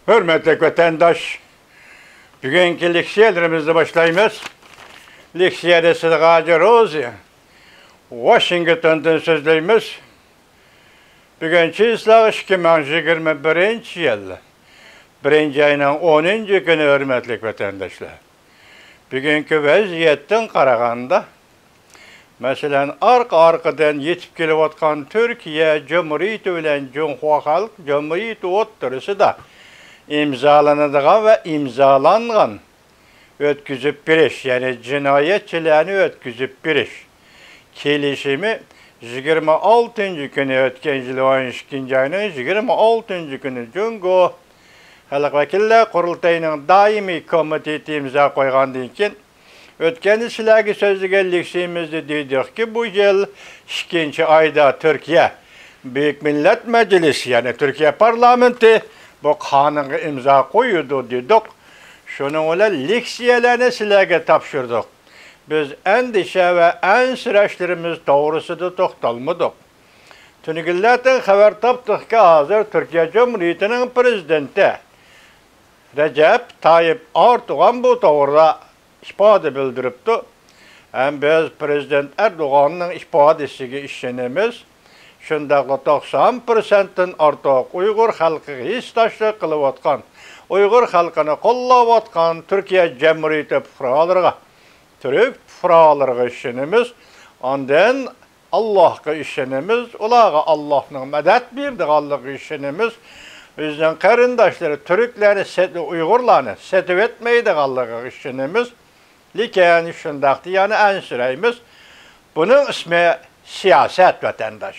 Hürmetli vatandaş, bugünkü leksiyalarımızı başlayımız. Leksiyada Sıdgacı Rozi, Washington'dan sözleyimiz. Bugünkü ıslahı 2021 yıl, 1. ayının 10. günü hürmetli vatandaşlar. Bugünkü vaziyetten qaraganda, mesela arka-arkadan yetip kelivatkan Türkiye Cumhuriyeti bilen Cumhuriyet Halk Cumhuriyeti o'ttirisi da imzalanadigan ve imzalangan ötküzüp biriş, yani cinayetçilerini ötküzüp biriş kelişimi 26. günü ötken yıl 12. ayının 26. günü Cungo Halk Vekiller Kurultayının daimi komiteti imza koygandan keyin ötken sizlarga sözlügen leksiyamizda dedik ki bu yıl 2. ayda Türkiye Büyük Millet Meclisi, yani Türkiye Parlamenti bu kanunga imza koyuyordu dedik. Şunun ile leksiyalarını sizlarga tapşırdık. Biz endişe ve ensüreçlerimiz doğrusu da toxtalmadık. Tünügüllerden haber taptık ki hazır Türkiye Cumhuriyeti'nin prezidenti Recep Tayyip Erdoğan bu doğruda ifade bildiripti. Hem biz Prezident Erdoğan'ın ifadesiga işenemiz. Şundaqla 90%'dan artıq Uyghur halkı histoşlik kılıvatkan, Uyghur halkını qollavatkan Türkiye Cumhuriyeti fuqaralarına, Türk fuqaralarına işenemiz. Ondan Allah'a işenemiz, ulağa Allah'ın medet berdiganlığı işenemiz. Bizden qarindaşları Türklerini, Uygurlarını setip etmeydiganlığı işenemiz. Lekin şundaqdı, yani ensüreyimiz. Bunun ismi siyaset vatandaş.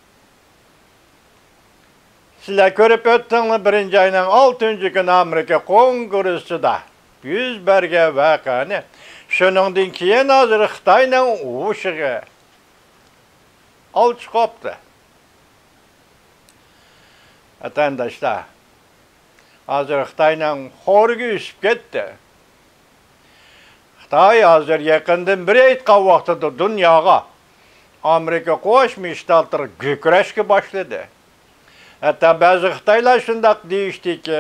Sizler görüp öttüğünüz 1. ayının 6. günü Amerika Kongresi'da yüz berge vakanı. Şunundan keyin hazır Xitayning uşuğu çıkıptı. Vatandaşlar, hazır Xitayning xorgi üsüp ketdi. Xitay hazır yakından bir aytgan vaqtida dunyoga Amerika Qo'shma Shtatlar gükrashga başladı. Hatta bazı Xitaylar shundaq deyishdi ki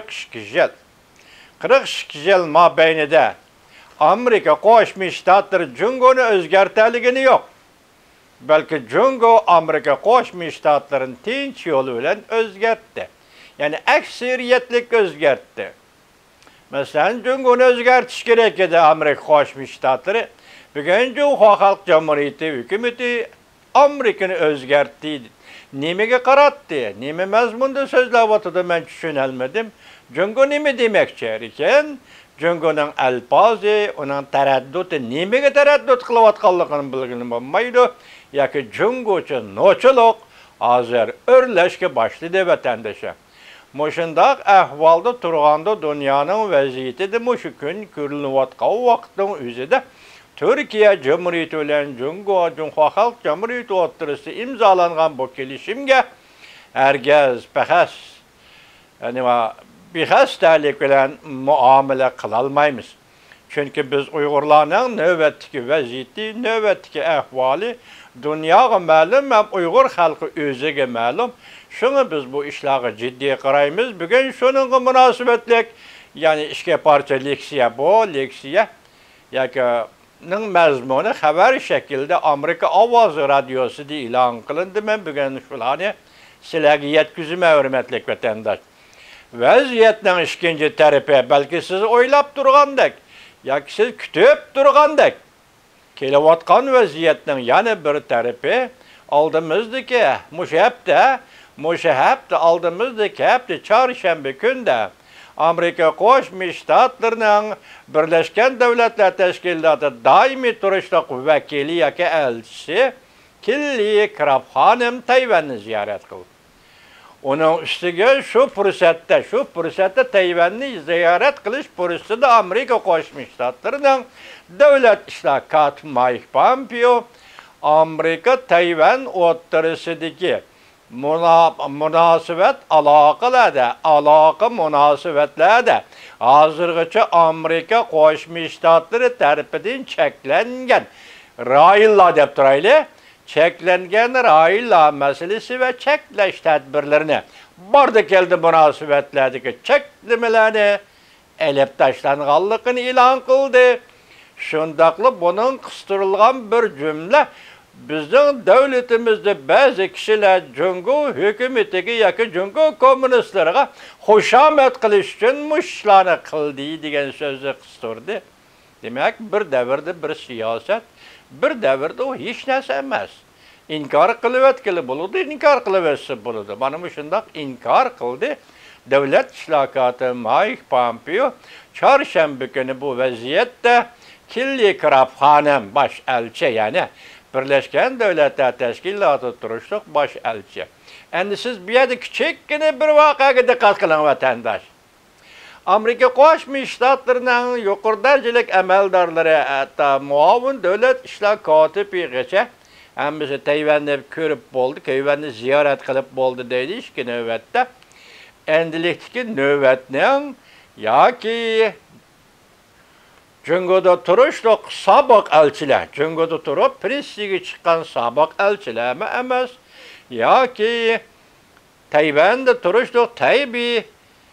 42 yıl mabeynida Amerika Qo'shma Shtatlar Jungoni o'zgartirligini yok. Belki Jungo Amerika Qo'shma Shtatlarini tinch yo'li bilan o'zgartdi. Yani aksariyetlik o'zgartdi. Mesela Jungoni o'zgartish kerak edi Amerika Qo'shma Shtatlari. Bugun Cumhuriyet Halk Cumhuriyeti hükümeti Amerika'nı o'zgartdi. Nimaga qaratdi? Nima mazmunda so'zlayotdi, men tushunolmadim. Jungo nima demoqchi ekan? Jungoning alpozi, uning taradduti nimaga taraddud qilayotganligini bilgani bo'lmaydi. Yoki Jungochi nochilik hozir o'rlashga boshladi vatandaşa. Mushundaq ahvolda turganda dunyoning vaziyatida mushu kun ko'rilayotgan vaqtning o'zida Türkiye Cumhuriyeti bilen Cumhuriyet Halk Cumhuriyeti o'ttirisi imzalangan bu kelishimga herkes behas, yani bexastalik bilen muamele kılalmaymiz. Çünkü biz Uygurlarning növbetdagi vaziyeti, növbetdagi ahvoli dunyoga ma'lum, hem Uygur halkı o'ziga ma'lum. Şunu biz bu işlarga ciddiye qaraymiz. Bugün şununla münasebetlik, yani işke parça leksiya bu, leksiya yoki mazmuni xabar şekilde Amerika Ovozi Radyosu'da e'lon qilindi. Men bugun shularni sizlarga yetkazman, hurmatli vatandosh. Vaziyatning ikkinchi tarafi, balki siz o'ylab turgandek yoki siz kutib turgandek kelayotgan vaziyatning yana bir tarafi oldimizdagi mushu hafta oldimizdagi hafta chorshanba kunda Amerika Qo'shma Shtatlarining Birlashgan Davlatlar Tashkiloti doimiy turishliq vakili yoki elchisi Kelli Krab xonim Tayvanni ziyorat qildi. Onun üstüge şu fırsatta Tayvanni ziyorat qilish fursatida Amerika Qo'shma Shtatlarining davlat ishlar katibi Mike Pompeo Amerika Tayvan o'ttirisidagi munosabat aloqa munosabatlarda hozirgacha Amerika Qo'shma Shtatlari tarafidan cheklangan raillar deb turaylik, cheklangan raillar masalasi va cheklash tadbirlarini barda keldi münasibetlardagi cheklimelerini elep taşlanganlıkını ilan kıldı. Şundaklı bunun kıstırılgan bir cümle bizim devletimizde bazı kişiler Cungo hükümetigi yoki Cungo komünistlerine hoşamet kılış için muşlarını kıldı degan sözü kıstırdı. Demek bir devirde bir siyaset, bir devirde o hiç narsa emas. İnkar kılıvetkili buludu, inkar kılıversi buludu. Bana şundak inkar kıldı. Devlet İşlakatı Mike Pompeo çarşamba günü bu vaziyette Killi Krab Hanım baş elçi yani Birleşken Devletler Teşkilatı turuşluq baş elçi. Endi siz bir yerde küçükkene bir vakaga dikkat kılın vatandaş. Amerika Qo'shma Shtatlarining yuqori darajalik amaldarlari hatta muavin devlet ishlar kotibigacha hammasi Tayvanni ko'rib bo'ldi, Tayvanni ziyorat qilib bo'ldi deydi ikki navbatda. Endilikdagi navbatning yoki Cungo'da turishliq sobiq elchilar, Cungo'da turib pressiga chiqqan sobiq elchilarmi emas, yoki Tayvanda turishliq Taybi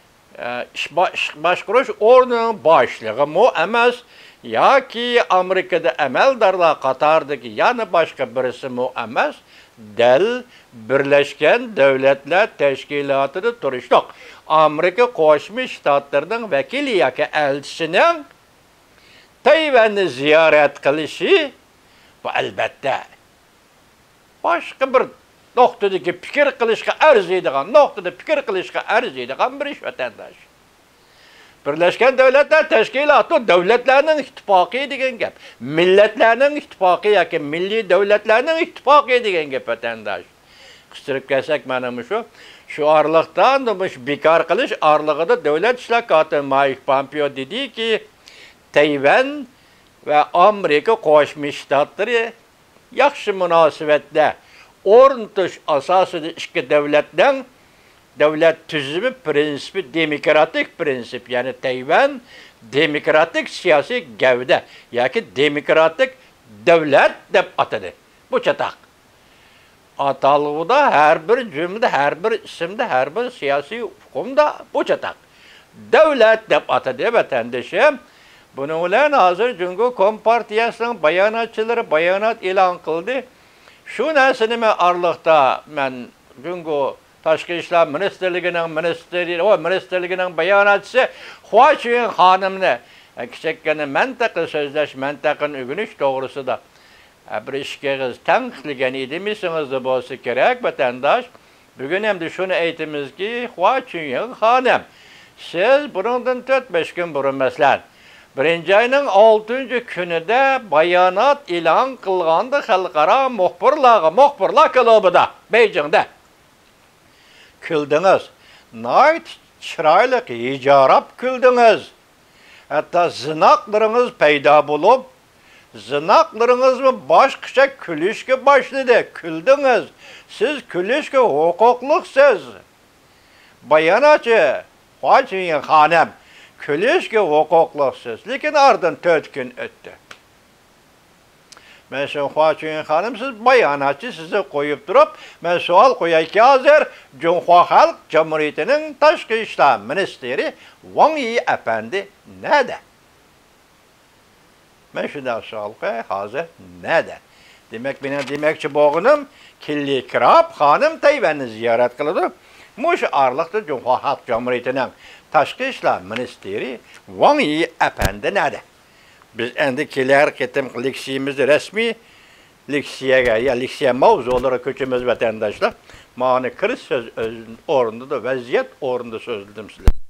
başqurish o'rnining boshlig'i mu emas, yoki Amerikada amaldarlar qatoridagi yana boshqa birisi mu emas, del Birleşken Devletler Teşkilatı'da turishliq Amerika Qo'shma Shtatlarining vakili yoki elchisining Tayvanni ziyorat qilishi bu albatta boshqa bir nuqtadagi fikr qilishga arziydigan, nuqtada fikr qilishga arziydigan bir ish vatandosh. Birleşken Devletler Teşkilatı devletlerinin ittifaqı degan gap. Milletlerinin ittifaqı yoki milliy devletlerinin ittifaqı degan gap vatandosh. Qistirib kelsak mana şu arlıqdan bekar qilish arlig'ida Devlet İşlakatı Mike Pompeo dedi ki Tayvan ve Amerika Qo'shma Shtatlari yaxshi munosabatda o'rnatish asosida ikki devletden devlet tüzümü prensibi demokratik prensip yani Tayvan demokratik siyasi gavda yoki demokratik devlet deb atadı. Bu çatak. Atalığıda her bir cümlede, her bir isimde, her bir siyasi hukumda bu çatak. Devlet deb atadı vatandaşım. Bunun bilan hozir Cungo Kompartiyasining bayonotchilari bayonot e'lon qildi. Shu narsani men arliqda men Cungo Tashqi ishlar ministrligining bayonotchisi Hua Chunying xonimni kichikgina mantiqli so'zlash, mantiqni o'rganish to'g'risida bir ishga tanqidlagan edimisingiz bo'lsa kerak vatandosh. Bugun ham shuni aytamizki, Hua Chunying xonim, siz bundan 4-5 kun burun masalan birinchi ayning 6 kunida bayonot e'lon qilgandi xalqaro muxbirlar klubida Beijingda. Küldünüz. Nait chiroyli ijarab küldünüz. Hatta zınaqlarınız paydo bo'lib, zınaqlarınızmi boshqacha kulishga boshladi. Küldünüz. Siz kulishga huquqliksiz. Bayonotchi Hua Chunying xonim kulishga huquqliksiz. Lekin oradan 4 kun o'tdi. Ben şu Hua Chunying xonim siz bayonotchi sizni qo'yib turib, men savol qo'yayki hozir Cunhua Xalq Cumhuriyatining Tashqi ishlar ministri Wang Yi efendi nerede? Men shunday savol qo'yay, hozir nerede? Demek benim demekçi bo'g'inim Killi Krab xonim Tayvanni ziyorat qiladi. Mush arliqda Cunhua Xalq Cumhuriyatining Tashqi ishlar ministri Wang Yi efendi nerede? Biz endi kelar ketim leksiyamizni rasmiy leksiyaga ya leksiya mavzulari ko'chimiz vatandoshlar. Ma'ni kirish so'z o'rnida, vaziyat o'rnida so'zladim sizlar.